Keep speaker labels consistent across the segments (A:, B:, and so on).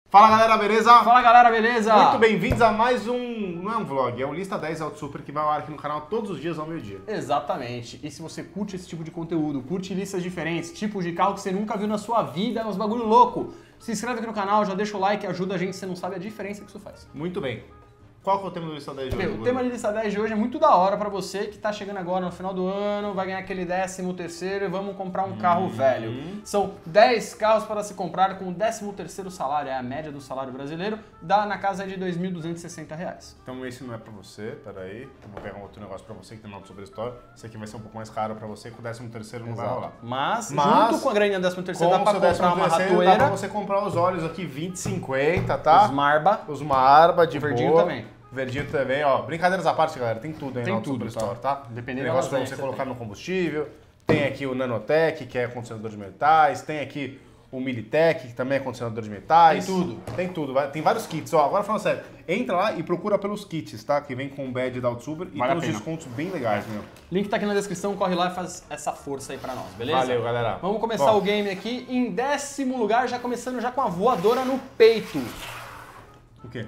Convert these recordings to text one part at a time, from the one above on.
A: Fala galera, beleza?
B: Fala galera, beleza?
A: Muito bem-vindos a mais um, não é um vlog, é o Lista 10 Auto Super que vai ao ar aqui no canal todos os dias ao meio-dia.
B: Exatamente. E se você curte esse tipo de conteúdo, curte listas diferentes, tipos de carro que você nunca viu na sua vida, uns bagulho louco, se inscreve aqui no canal, já deixa o like, ajuda a gente, você não sabe a diferença que isso faz.
A: Muito bem. Qual que é o tema do Lista 10 de hoje?
B: O tema de Lista 10 de hoje é muito da hora pra você que tá chegando agora no final do ano, vai ganhar aquele 13º e vamos comprar um carro velho. São 10 carros para se comprar com o 13º salário, é a média do salário brasileiro, dá na casa de R$ 2.260.
A: Então esse não é pra você, peraí, eu vou pegar um outro negócio pra você que tem nome sobre a história. Esse aqui vai ser um pouco mais caro pra você, com o 13º não vai rolar.
B: Mas junto com a graninha do 13º dá pra comprar uma ratoeira.
A: Dá pra você comprar os óleos aqui, 20,50, tá?
B: Os Marba.
A: Os Marba de
B: verdinho
A: boa.
B: também.
A: Verdinho também, ó. Brincadeiras à parte, galera. Tem tudo aí
B: tem
A: no
B: tudo,
A: Superstore, tá?
B: Dependendo
A: do negócio pra você colocar no combustível. Tem aqui o Nanotech, que é condicionador de metais. Tem aqui o Militech, que também é condicionador de metais.
B: Tem tudo.
A: Tem tudo. Tem vários kits. Ó, agora falando sério, entra lá e procura pelos kits, tá? Que vem com o badge da Auto Super e tem uns descontos bem legais, meu.
B: Link tá aqui na descrição, corre lá e faz essa força aí pra nós, beleza?
A: Valeu, galera.
B: Vamos começar o game aqui em 10º lugar, já começando já com a voadora no peito.
A: O quê?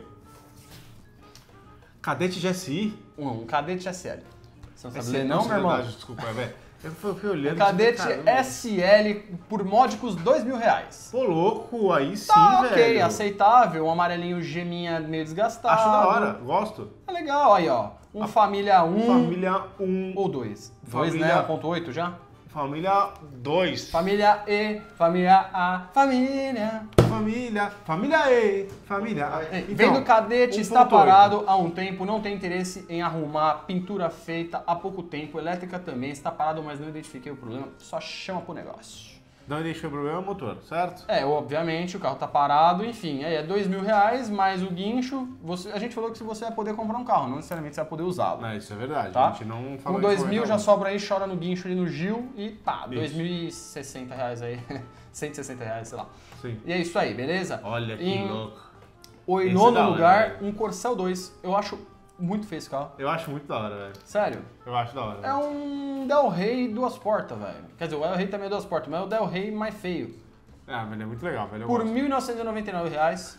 A: Cadete GSI?
B: Um Cadete SL. Você não sabe ler
A: não,
B: meu irmão?
A: Desculpa, velho. Eu fui olhando.
B: Cadete SL por módicos R$2.000.
A: Pô, louco, aí sim,
B: tá,
A: velho.
B: Ok, aceitável. Um amarelinho geminha meio desgastado.
A: Acho da hora, gosto.
B: É legal, aí ó. Família 1.
A: Família 1.
B: Ou 2. 2, né? 1.8 já?
A: Família 2.
B: Família E, família A, família.
A: Família E, família A.
B: Então, vendo Cadete está parado há um tempo, não tem interesse em arrumar, pintura feita há pouco tempo, elétrica também, está parado, mas não identifiquei o problema, só chama pro negócio.
A: Não identifiquei o problema, é o motor, certo?
B: É, obviamente, o carro tá parado, enfim, aí é R$2.000 mais o guincho, a gente falou que se você vai poder comprar um carro, não necessariamente você vai poder usá-lo.
A: Isso é verdade,
B: tá?
A: A gente não falou
B: com R$2.000 já sobra aí, chora no guincho ali no Gil e pá, R$2.060 aí, R$160, sei lá.
A: Sim.
B: E é isso aí, beleza?
A: Olha que louco.
B: Em nono lugar, um Corcel 2. Eu acho muito feio esse carro.
A: Eu acho muito da hora, velho.
B: Sério?
A: Eu acho da hora.
B: É um Del Rey duas portas, velho. Quer dizer, o Del Rey também é duas portas, mas é o Del Rey mais feio.
A: Ah, mas ele é muito legal, velho.
B: Por R$1.999.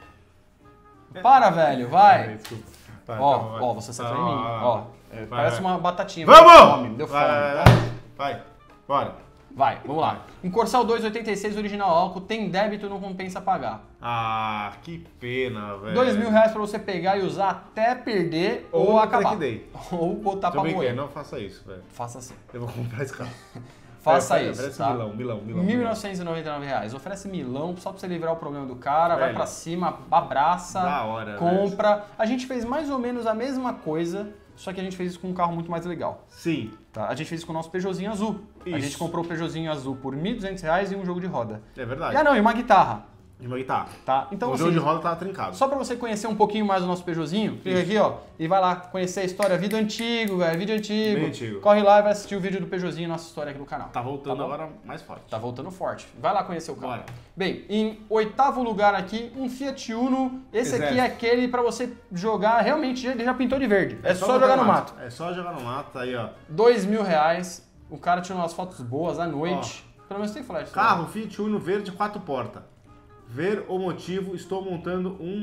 B: Para, velho, vai.
A: Desculpa.
B: Ó, você acertou em mim. Ó, parece uma batatinha.
A: Vamos!
B: Me deu fome.
A: Vai, bora.
B: Vai, vamos lá. Um Corcel 286 original álcool, tem débito, não compensa pagar.
A: Ah, que pena, velho.
B: R$2.000 pra você pegar e usar até perder ou acabar. Ou botar pra moer.
A: Não faça isso, velho.
B: Faça assim.
A: Eu vou comprar esse carro.
B: Faça isso,
A: oferece
B: tá?
A: Milão.
B: R$1.999. Oferece milão só pra você livrar o problema do cara, vai pra cima, abraça,
A: da hora,
B: compra. Velho. A gente fez mais ou menos a mesma coisa, só que a gente fez isso com um carro muito mais legal.
A: Sim.
B: Tá? A gente fez isso com o nosso Peugeotzinho azul.
A: Isso.
B: A gente comprou o Peugeotzinho azul por R$1.200 e um jogo de roda.
A: É verdade.
B: E uma guitarra.
A: De uma guitarra.
B: Tá? Então,
A: o jogo de roda tava trincado.
B: Só pra você conhecer um pouquinho mais o nosso Peugeotzinho, clica aqui, ó, e vai lá conhecer a história, vídeo antigo, velho, vídeo antigo.
A: Bem antigo.
B: Corre lá e vai assistir o vídeo do Peugeotzinho, nossa história aqui no canal.
A: Tá voltando agora mais forte.
B: Tá voltando forte. Vai lá conhecer o carro.
A: Bora.
B: Bem, em 8º lugar aqui, um Fiat Uno. Esse aqui é aquele pra você jogar, realmente, ele já pintou de verde. É só jogar no mato.
A: É só jogar no mato, aí ó.
B: R$2.000, o cara tirou umas fotos boas à noite. Ó. Pelo menos tem flash.
A: Carro Fiat Uno verde 4 portas. Ver o motivo, estou montando um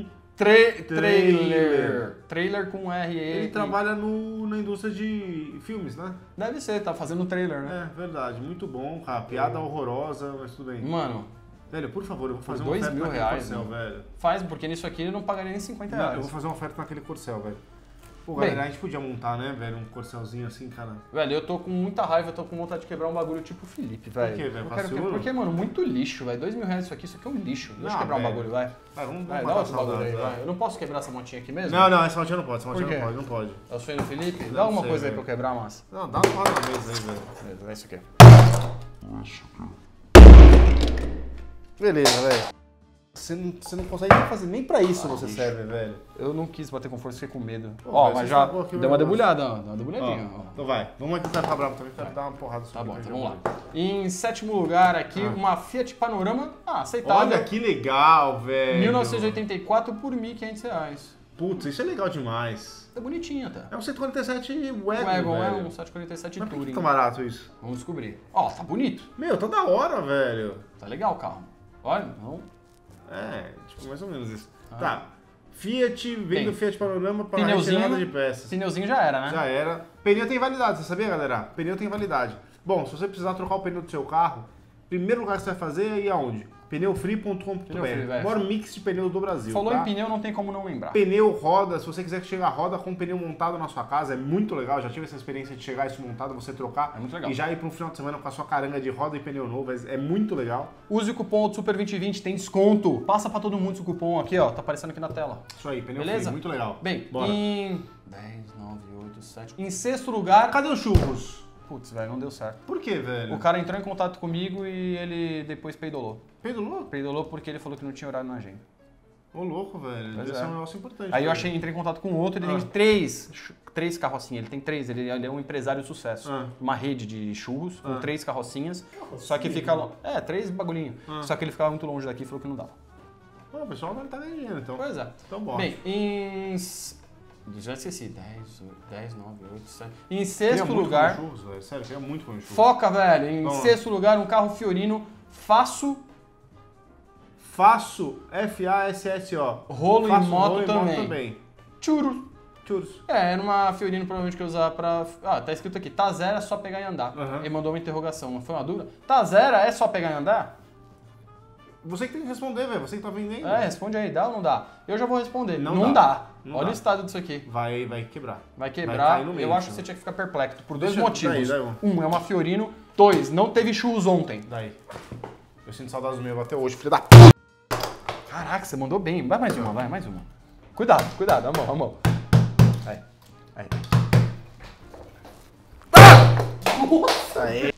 B: trailer. Trailer com R.
A: Ele trabalha na indústria de filmes, né?
B: Deve ser, tá fazendo trailer, né?
A: É, verdade. Muito bom, cara. Piada horrorosa, mas tudo bem.
B: Mano...
A: Velho, por favor, eu vou fazer
B: uma oferta naquele
A: Corcel, velho.
B: Faz, porque nisso aqui ele não pagaria nem R$50.
A: Não, eu vou fazer uma oferta naquele Corcel, velho. Pô, galera, a gente podia montar, né, velho, um Corcelzinho assim, cara.
B: Velho, eu tô com muita raiva, eu tô com vontade de quebrar um bagulho tipo o Felipe, velho.
A: Por quê, velho?
B: Porque, mano, muito lixo, velho. R$2.000 isso aqui é um lixo. Deixa eu quebrar um bagulho, vai.
A: Vamos
B: dá outro bagulho aí, vai. Eu não posso quebrar essa motinha aqui mesmo?
A: Não, essa motinha não pode, não pode.
B: É o sonho do Felipe? Dá alguma coisa aí pra eu quebrar, massa.
A: Não, dá uma hora na mesa aí, velho.
B: Beleza, é isso aqui.
A: Beleza, velho. Você não consegue nem fazer, nem pra isso você serve, velho.
B: Eu não quis bater com força, fiquei com medo.
A: Pô,
B: ó, mas já deu uma debulhada, ó. Deu uma debulhadinha, ó.
A: Então vai. Vamos aqui pra ficar bravo também, quero dar uma porrada sobre.
B: Tá bom, então vamos lá. Em 7º lugar aqui, uma Fiat Panorama, aceitável.
A: Olha que legal, velho.
B: 1984 por R$1.500.
A: Putz, isso é legal demais.
B: É bonitinho até.
A: É um 147 Wagon,
B: é um 747
A: Mas
B: Touring.
A: por que tão barato isso?
B: Vamos descobrir. Ó, tá bonito.
A: Meu, tá da hora, velho.
B: Tá legal o carro. Olha, não...
A: tipo, mais ou menos isso. Tá. Fiat, vendo Fiat Panorama para
B: pneuzinho,
A: retirada de peças.
B: Pneuzinho já era, né?
A: Já era. Pneu tem validade, você sabia, galera? Pneu tem validade. Bom, se você precisar trocar o pneu do seu carro, primeiro lugar que você vai fazer é ir aonde? Pneufree.com.br. O maior mix de pneus do Brasil.
B: Falou
A: tá?
B: em pneu, não tem como não lembrar.
A: Pneu, roda, se você quiser que chegue a roda com o pneu montado na sua casa, é muito legal. Já tive essa experiência de chegar isso montado, você trocar
B: muito legal.
A: E já ir para um final de semana com a sua caranga de roda e pneu novo. É muito legal.
B: Use o cupom Super2020, tem desconto. Passa pra todo mundo esse cupom aqui, ó. Tá aparecendo aqui na tela.
A: Isso aí, pneu
B: Beleza?
A: free, muito legal.
B: Bem,
A: bora.
B: Em 10, 9, 8, 7... Em sexto lugar...
A: Cadê os churros?
B: Putz, velho, não deu certo.
A: Por quê, velho?
B: O cara entrou em contato comigo e ele depois peidolou.
A: Peidolou?
B: Peidolou porque ele falou que não tinha horário na agenda.
A: Ô, louco, velho. Deve ser um negócio importante.
B: Aí eu entrei em contato com outro, ele vende três carrocinhas. Ele tem três, ele é um empresário de sucesso. Uma rede de churros com 3 carrocinhas. Só que fica... 3 bagulhinhos. Só que ele ficava muito longe daqui e falou que não dava.
A: Pô, o pessoal não tá ganhando dinheiro, então.
B: Pois é.
A: Então, bom.
B: Bem, já esqueci. 10, 9, 8, 7. Em sexto lugar...
A: Churros, velho. Sério, queria muito comer churros.
B: Foca, velho. Em sexto lugar, um carro Fiorino Fasso,
A: F-A-S-S-O.
B: Rolo e moto também. Churros. Era uma Fiorino provavelmente que eu usava pra... tá escrito aqui, tá zero é só pegar e andar. Ele mandou uma interrogação, não foi uma dúvida? Tá zero é só pegar e andar?
A: Você que tem que responder, velho. Você que tá vendendo.
B: Responde aí, dá ou não dá? Eu já vou responder.
A: Não dá.
B: Olha o estado disso aqui.
A: Vai quebrar.
B: Vai quebrar. Eu acho que você tinha que ficar perplexo por 2 motivos. Um, é uma Fiorino. 2, não teve churros ontem.
A: Daí. Eu sinto saudades do meu até hoje, filho da p.
B: Caraca, você mandou bem. Vai mais uma, vai mais uma. Cuidado, a mão. Aí.
A: Nossa! Aí.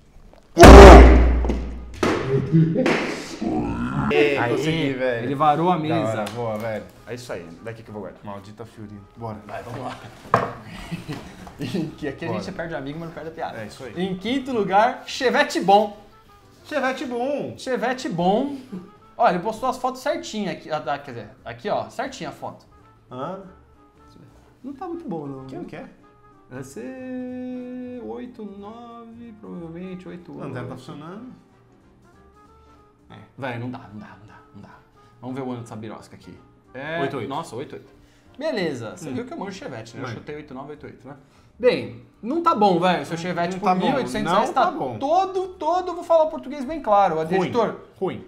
A: Consegui, velho.
B: Ele varou a mesa.
A: Boa, velho.
B: É isso aí, daqui que eu vou guardar.
A: Maldita Fiorino. Bora.
B: Vai, vamos lá. Que aqui a gente perde amigo, mas não perde a piada.
A: É isso aí.
B: Em quinto lugar, Chevette bom.
A: Chevette bom.
B: Olha, ele postou as fotos certinhas aqui. Quer dizer, aqui ó, certinha a foto. Não tá muito bom, não.
A: Quem quer?
B: Vai ser 8, 9, provavelmente 8, 8.
A: Não deve tá funcionando.
B: Velho, não dá. Vamos ver o ano dessa birosca aqui.
A: 8.
B: Nossa, 8. Beleza, você viu que eu manjo Chevette, né? Eu chutei 89, 88, né? Bem, não tá bom, velho. Seu Chevette por R$1.800 tá bom. Todo, vou falar o português bem claro. Editor.
A: Ruim.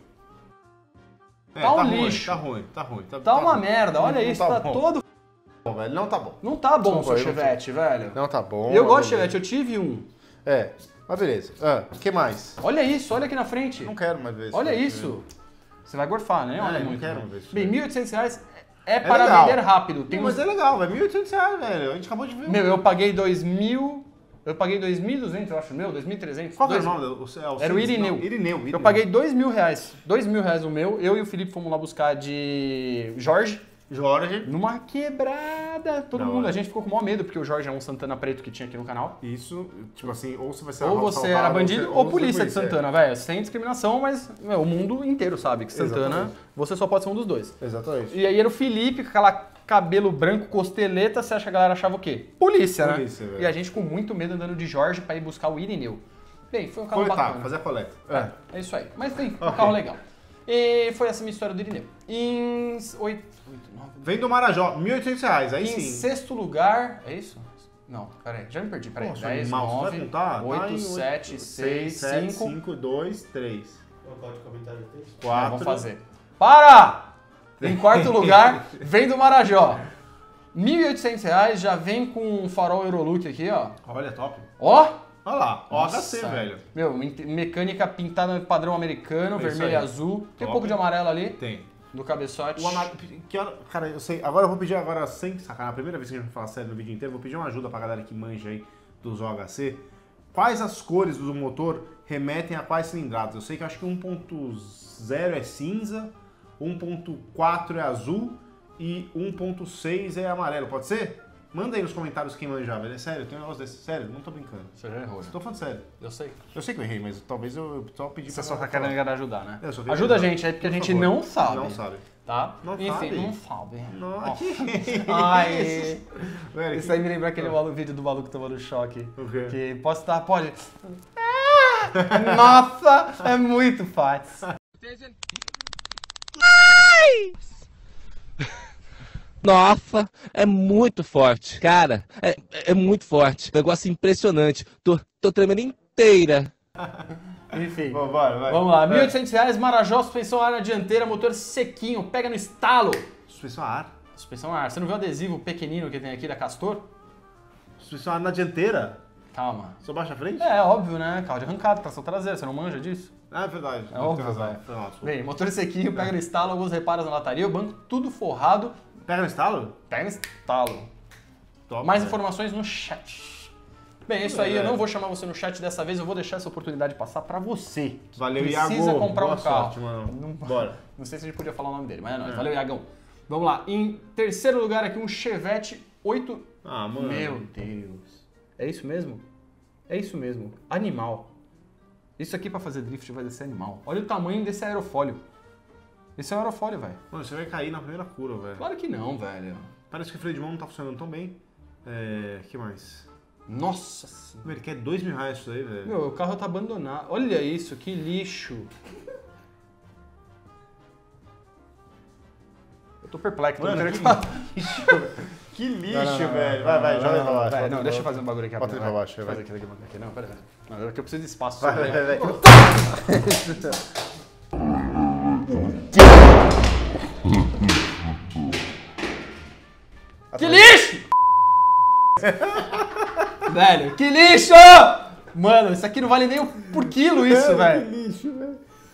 B: Tá um lixo.
A: Tá ruim.
B: Tá uma merda, olha isso, tá todo...
A: Bom, velho, não tá bom.
B: Não tá bom o seu Chevette, velho.
A: Não tá bom.
B: Eu gosto de Chevette, eu tive um.
A: Mas beleza. O que mais?
B: Olha isso, olha aqui na frente.
A: Não quero mais ver isso.
B: Olha isso. Você vai gorfar, né? Olha muito.
A: Não quero mais ver isso.
B: Bem, R$1.800 para legal. Vender rápido.
A: Mas é legal, velho. R$1.800, velho. A gente acabou de ver.
B: Meu, eu paguei 2.000... Eu paguei 2.200, eu acho, 2.300.
A: Qual que era o nome?
B: Era o Irineu.
A: Irineu.
B: Eu paguei R$2.000. R$2.000 o meu. Eu e o Felipe fomos lá buscar de Jorge. Numa quebrada. Todo mundo. A gente ficou com o maior medo, porque o Jorge é um Santana preto que tinha aqui no canal.
A: Isso, tipo assim, ou você vai ser
B: ou você era bandido ou polícia de Santana, velho. Sem discriminação, mas o mundo inteiro sabe que Santana, você só pode ser um dos dois.
A: Exatamente.
B: E aí era o Felipe com aquela cabelo branco, costeleta, você acha que a galera achava o quê? Polícia, né?
A: Velho.
B: E a gente com muito medo andando de Jorge pra ir buscar o Irineu. Bem, foi um carro bacana.
A: Fazer a coleta.
B: É isso aí. Mas foi um carro legal. E foi essa minha história do Irineu. Em 8, 9...
A: Vem do Marajó, R$1.800, aí sim.
B: Em sexto lugar... É isso? Não, peraí. Já me perdi, peraí. 10, 9, 8, 7, 6, 5...
A: 2, 3.
B: 4... Vamos fazer. Para! Em quarto lugar, vem do Marajó. R$1.800, já vem com um farol Eurolook aqui, ó.
A: Olha, top.
B: Ó!
A: Olha lá, HC, velho.
B: Meu, mecânica pintada padrão americano, vermelho e azul. Tem um pouco de amarelo ali.
A: Tem.
B: No cabeçote.
A: Cara, eu sei. Agora eu vou pedir, sem sacar, a primeira vez que a gente vai falar sério no vídeo inteiro, vou pedir uma ajuda pra galera que manja aí dos OHC. Quais as cores do motor remetem a quais cilindradas? Eu sei que acho que 1.0 é cinza, 1.4 é azul e 1.6 é amarelo, pode ser? Manda aí nos comentários quem manjava, velho. É sério, tem um negócio desse. Sério, não tô brincando.
B: Você já errou.
A: Tô falando sério.
B: Eu sei.
A: Eu sei que eu errei, mas talvez eu só pedi pra...
B: Você só tá querendo ajudar, né?
A: Ajuda
B: a gente aí, porque a gente não sabe.
A: Não sabe.
B: Tá?
A: Não
B: Enfim,
A: sabe.
B: não sabe.
A: Não,
B: Ai,
A: velho,
B: isso aí me lembra aquele vídeo do maluco tomando choque.
A: O quê?
B: Que posso estar, pode. Nossa, é muito fácil.
C: Nossa, é muito forte. Cara, é muito forte. Negócio impressionante. Tô tremendo inteira.
B: Enfim.
A: Bom, vai.
B: Vamos lá. R$ 1.800, Marajó, suspensão ar na dianteira, motor sequinho, pega no estalo.
A: Suspensão a ar.
B: Suspensão ar. Você não viu o adesivo pequenino que tem aqui da Castor?
A: Suspensão a ar na dianteira?
B: Calma.
A: Só baixa a frente?
B: É, óbvio, né? Carro de arrancada, tração traseira. Você não manja disso?
A: Ah, é verdade.
B: É óbvio,
A: Tem razão.
B: velho.
A: Foi mal, desculpa.
B: Bem, motor sequinho, pega no estalo, alguns reparos na lataria, o banco tudo forrado.
A: Pega no estalo?
B: Pega no estalo.
A: Top,
B: Mais
A: velho.
B: informações no chat. Bem, é isso aí. Eu não vou chamar você no chat dessa vez, eu vou deixar essa oportunidade passar pra você.
A: Valeu,
B: Precisa
A: Iago.
B: comprar
A: Boa
B: um carro.
A: sorte, mano.
B: Não-
A: Bora.
B: Não sei se a gente podia falar o nome dele, mas é nóis. Valeu, Iagão. Vamos lá. Em terceiro lugar aqui, um Chevette 8...
A: Ah, mano.
B: Meu Deus. É isso mesmo? É isso mesmo. Animal. Isso aqui pra fazer drift vai ser animal. Olha o tamanho desse aerofólio. Esse é um aerofólio, velho.
A: Mano, você vai cair na primeira curva, velho.
B: Claro que não, velho.
A: Parece que o freio de mão não tá funcionando tão bem. Que mais?
B: Nossa senhora.
A: Ele quer R$2.000 isso aí, velho.
B: Meu, o carro tá abandonado. Olha isso, que lixo. Eu tô perplexo.
A: Mano,
B: não
A: que
B: quero falar.
A: lixo. Que lixo, velho. Vai, joga aí pra baixo.
B: Não, deixa eu fazer um bagulho aqui.
A: Bota ele pra baixo,
B: Fazer
A: vai.
B: aqui, aqui. Não, pera. Não, é que eu preciso de espaço.
A: Vai.
B: Que lixo! Velho, que lixo! Mano, isso aqui não vale nem por quilo isso, velho.
A: Que lixo, velho.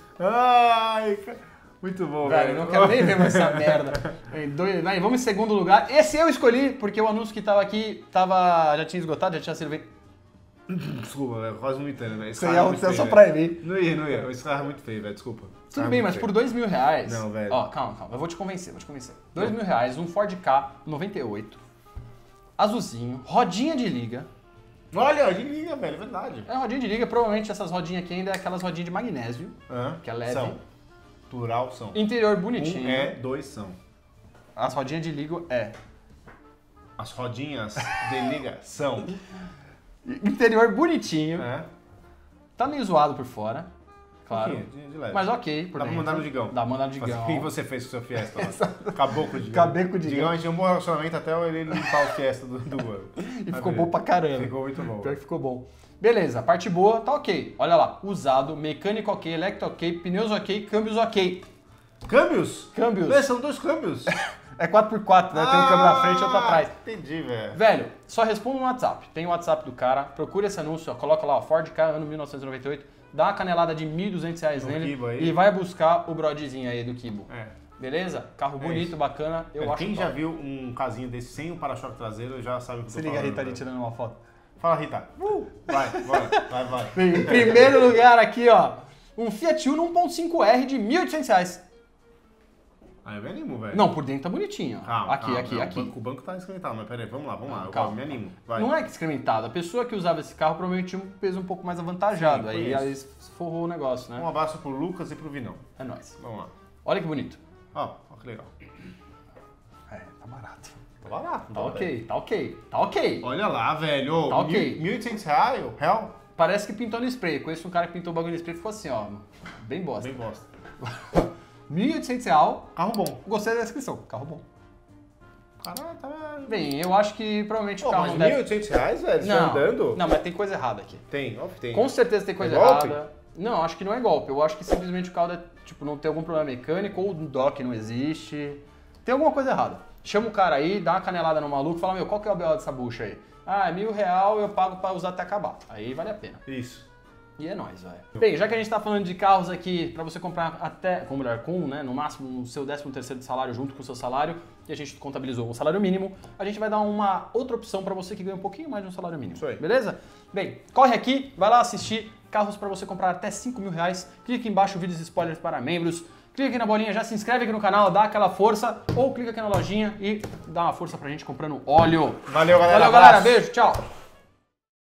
A: Ai, cara. Muito bom,
B: Velho,
A: velho.
B: eu não quero nem ver mais essa merda. Vai, vamos em segundo lugar. Esse eu escolhi, porque o anúncio que tava aqui já tinha esgotado, já tinha sido feito.
A: Desculpa, velho. Quase não entendo, velho. Esse
B: Você
A: carro
B: ia
A: é muito
B: só
A: feio,
B: pra
A: velho.
B: mim.
A: Não ia. Esse carro é muito feio, velho. Desculpa.
B: Tudo bem, mas por R$2.000...
A: Não, velho.
B: Ó, calma. Eu vou te convencer. R$2.000, um Ford Ka 98, azulzinho, rodinha de liga.
A: Olha, de liga, velho. É verdade.
B: É rodinha de liga, provavelmente essas rodinhas aqui ainda é aquelas rodinhas de magnésio, que é leve.
A: São. Plural são.
B: Interior bonitinho.
A: 2 são.
B: As rodinhas de liga é.
A: As rodinhas de liga são.
B: Interior bonitinho.
A: É.
B: Tá meio zoado por fora, claro.
A: De leve.
B: Mas ok, por
A: Dá pra
B: dentro.
A: mandar no Digão.
B: Dá pra mandar no Digão.
A: O que você fez com o seu Fiesta lá? Acabou com o Digão.
B: Acabei com o Digão.
A: Digão, a gente tinha um bom relacionamento até ele limpar o Fiesta do ano.
B: E ficou bom pra caramba.
A: Ficou muito bom.
B: Pior que ficou bom. Beleza, parte boa, tá ok. Olha lá, usado, mecânico ok, electro ok, pneus ok, câmbios ok.
A: Câmbios?
B: Câmbios.
A: Velho, são 2 câmbios.
B: É 4x4, né? Tem um câmbio na frente e outro atrás.
A: Entendi, velho.
B: Velho, só responda no WhatsApp. Tem o WhatsApp do cara, procura esse anúncio, ó, coloca lá, ó, Ford Ka, ano 1998, dá uma canelada de R$1.200
A: No
B: nele
A: Kibo aí.
B: e vai buscar o brodezinho aí do Kibo.
A: É.
B: Beleza? Carro bonito,
A: isso.
B: bacana, eu acho
A: Quem
B: top.
A: já viu um casinho desse sem o para-choque traseiro já sabe o que eu
B: Se
A: tô
B: liga a
A: falando,
B: Rita ali
A: velho.
B: tirando uma foto.
A: Fala, Rita. Vai.
B: Em primeiro lugar aqui, ó, um Fiat Uno 1.5R de R$1.800.
A: Aí eu me animo, velho.
B: Não, por dentro tá bonitinho. Ó.
A: Calma,
B: aqui.
A: O banco tá esquentado, mas peraí, vamos lá.
B: Calma.
A: Eu me animo. Vai.
B: Não é que excrementado. A pessoa que usava esse carro provavelmente tinha um peso um pouco mais avantajado.
A: Sim,
B: aí
A: conheço.
B: forrou o negócio, né?
A: Um abraço pro Lucas e pro Vinão.
B: É nóis.
A: Vamos lá.
B: Olha que bonito.
A: Ó, que legal.
B: É, tá barato.
A: Tá barato.
B: Tá
A: velho.
B: ok.
A: Olha lá, velho.
B: Tá ok.
A: R$1.800? Real?
B: Parece que pintou no spray. Conheço um cara que pintou o bagulho no spray e ficou assim, ó. Bem bosta.
A: Bem bosta.
B: R$1.800.
A: Carro bom.
B: Gostei da descrição. Carro bom.
A: Caralho, tá...
B: Bem, eu acho que provavelmente
A: Pô,
B: o carro
A: mas
B: não deve...
A: R$1.800, velho? Você
B: Não,
A: andando?
B: não, mas tem coisa errada aqui.
A: Tem, óbvio que tem.
B: Com certeza tem coisa
A: É golpe?
B: errada. Não, acho que não é golpe. Eu acho que simplesmente o carro tipo, não tem algum problema mecânico ou o dock não existe. Tem alguma coisa errada. Chama o cara aí, dá uma canelada no maluco e fala, meu, qual que é o BO dessa bucha aí? Ah, é R$1.000, eu pago pra usar até acabar. Aí vale a pena.
A: Isso.
B: E é nóis, velho. Bem, já que a gente tá falando de carros aqui, pra você comprar até, com melhor, né, no máximo o seu 13º de salário junto com o seu salário, e a gente contabilizou o salário mínimo, a gente vai dar uma outra opção pra você que ganha um pouquinho mais de um salário mínimo.
A: Isso aí.
B: Beleza? Bem, corre aqui, vai lá assistir carros pra você comprar até R$5.000, clica embaixo vídeos spoilers para membros, clica aqui na bolinha, já se inscreve aqui no canal, dá aquela força, ou clica aqui na lojinha e dá uma força pra gente comprando óleo.
A: Valeu, galera.
B: Valeu, galera.
A: Abraço.
B: Beijo, tchau.